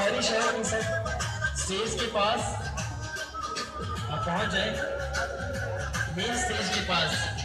गुजारिश है कि सब स्टेज के पास आप पहुंच जाए, मेन स्टेज के पास।